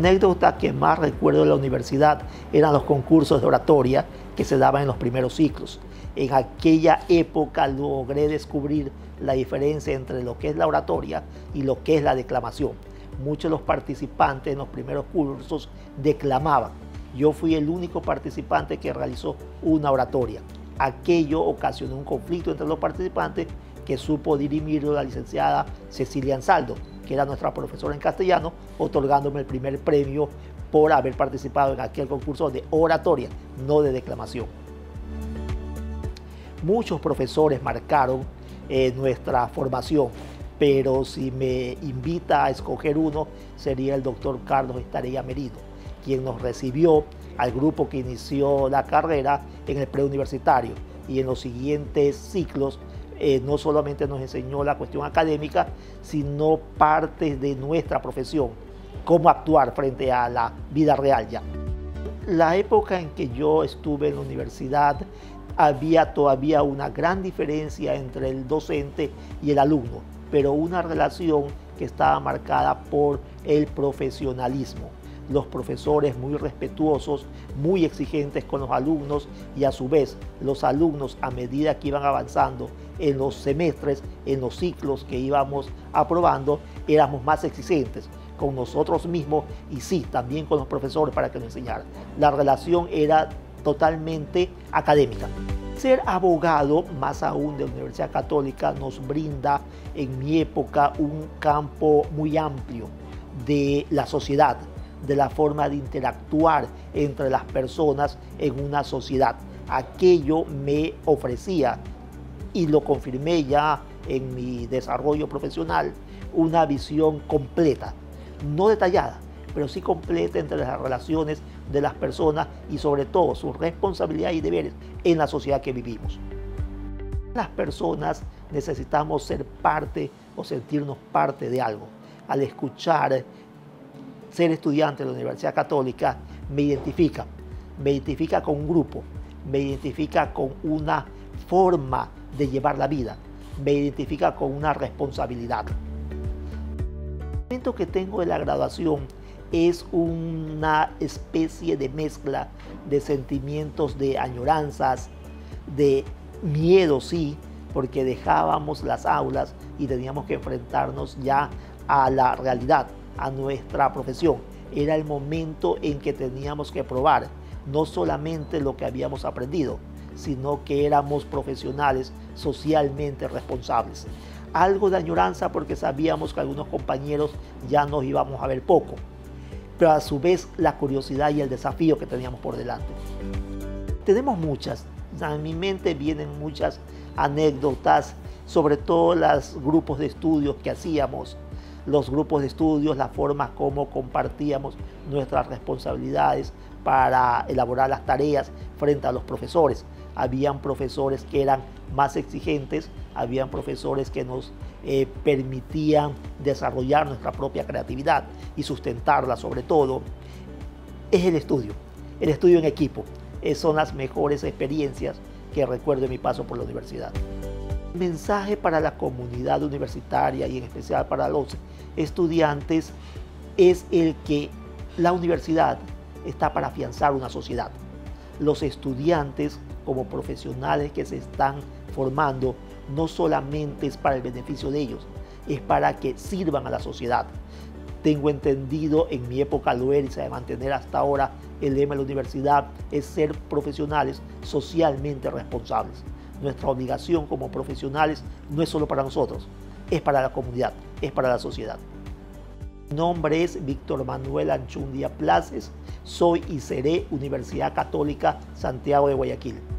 anécdota que más recuerdo de la universidad eran los concursos de oratoria que se daban en los primeros ciclos. En aquella época logré descubrir la diferencia entre lo que es la oratoria y lo que es la declamación. Muchos de los participantes en los primeros cursos declamaban. Yo fui el único participante que realizó una oratoria. Aquello ocasionó un conflicto entre los participantes que supo dirimirlo la licenciada Cecilia Ansaldo, que era nuestra profesora en castellano, otorgándome el primer premio por haber participado en aquel concurso de oratoria, no de declamación. Muchos profesores marcaron nuestra formación, pero si me invita a escoger uno, sería el doctor Carlos Estarella Merino, quien nos recibió al grupo que inició la carrera en el preuniversitario, y en los siguientes ciclos no solamente nos enseñó la cuestión académica, sino partes de nuestra profesión, cómo actuar frente a la vida real ya. La época en que yo estuve en la universidad había todavía una gran diferencia entre el docente y el alumno, pero una relación que estaba marcada por el profesionalismo. Los profesores muy respetuosos, muy exigentes con los alumnos, y a su vez los alumnos, a medida que iban avanzando en los semestres, en los ciclos que íbamos aprobando, éramos más exigentes con nosotros mismos y sí, también con los profesores para que nos enseñaran. La relación era totalmente académica. Ser abogado, más aún de la Universidad Católica, nos brinda en mi época un campo muy amplio de la sociedad, de la forma de interactuar entre las personas en una sociedad. Aquello me ofrecía, y lo confirmé ya en mi desarrollo profesional, una visión completa, no detallada, pero sí completa entre las relaciones de las personas y sobre todo sus responsabilidades y deberes en la sociedad que vivimos. Las personas necesitamos ser parte o sentirnos parte de algo. Al escuchar ser estudiante de la Universidad Católica me identifica con un grupo, me identifica con una forma de llevar la vida, me identifica con una responsabilidad. El momento que tengo de la graduación es una especie de mezcla de sentimientos, de añoranzas, de miedo, sí, porque dejábamos las aulas y teníamos que enfrentarnos ya a la realidad, a nuestra profesión. Era el momento en que teníamos que probar no solamente lo que habíamos aprendido, sino que éramos profesionales socialmente responsables. Algo de añoranza porque sabíamos que algunos compañeros ya nos íbamos a ver poco, pero a su vez la curiosidad y el desafío que teníamos por delante. Tenemos muchas, a mi mente vienen muchas anécdotas, sobre todo los grupos de estudios que hacíamos, los grupos de estudios, la forma como compartíamos nuestras responsabilidades para elaborar las tareas frente a los profesores. Habían profesores que eran más exigentes, habían profesores que nos permitían desarrollar nuestra propia creatividad y sustentarla sobre todo. Es el estudio en equipo. Son las mejores experiencias que recuerdo en mi paso por la universidad. El mensaje para la comunidad universitaria y en especial para los estudiantes es el que la universidad está para afianzar una sociedad. Los estudiantes como profesionales que se están formando no solamente es para el beneficio de ellos, es para que sirvan a la sociedad. Tengo entendido, en mi época lo era y se debe mantener hasta ahora, el lema de la universidad es ser profesionales socialmente responsables. Nuestra obligación como profesionales no es solo para nosotros, es para la comunidad, es para la sociedad. Mi nombre es Víctor Manuel Anchundia Places, soy y seré Universidad Católica Santiago de Guayaquil.